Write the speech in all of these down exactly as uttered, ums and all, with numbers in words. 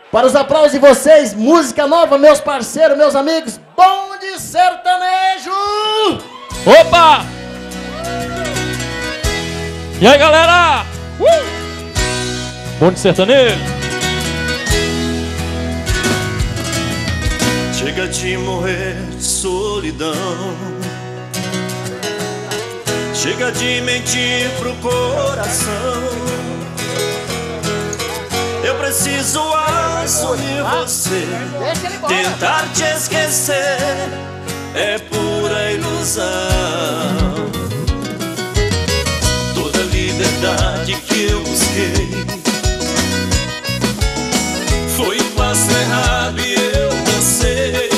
Para os aplausos de vocês, música nova, meus parceiros, meus amigos, Bonde Sertanejo! Opa! E aí, galera? Uh! Bonde Sertanejo! Chega de morrer de solidão, chega de mentir pro coração. Eu preciso assumir você, tentar te esquecer é pura ilusão. Toda liberdade que eu busquei foi um passo errado e eu cansei.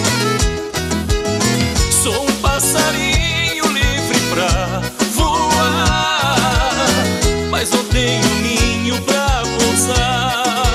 Sou um passarinho livre pra voar, mas não tenho ninho pra pousar.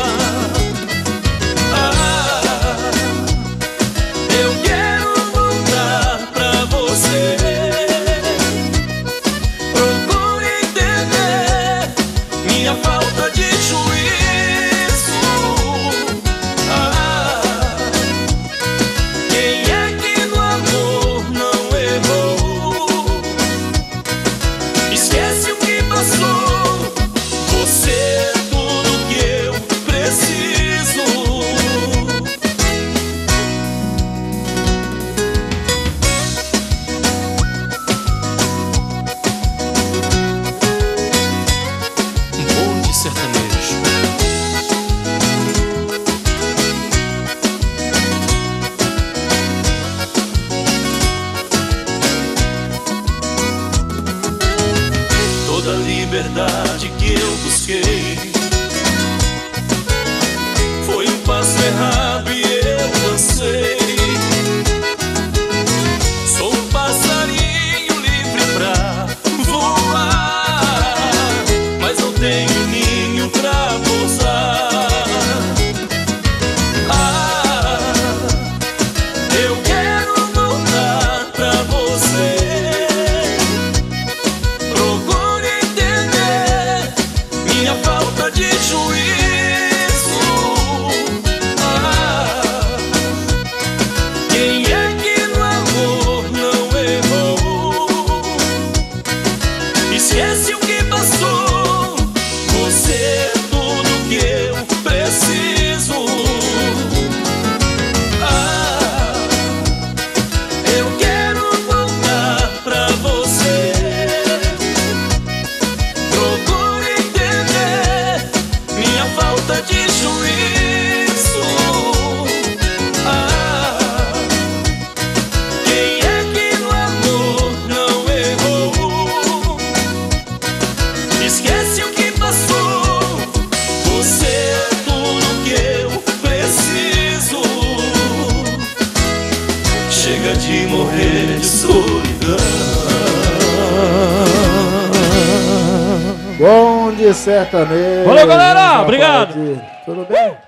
Toda liberdade que eu busquei foi um passo errado e eu cansei. Sou um passarinho livre pra voar, mas não tenho ninho pra pousar. Ah, eu quero voltar pra você. Falta de juízo. Ah, quem é que no amor não errou? Esquece o que passou. Você é tudo que eu preciso. Ah, eu quero voltar pra você. Falta de juízo. Ah, quem é que no amor não errou? Esquece o que passou. Você é tudo que eu preciso. Chega de morrer de solidão. Bonde Sertanejo. Valeu, galera! Obrigado! Tudo bem?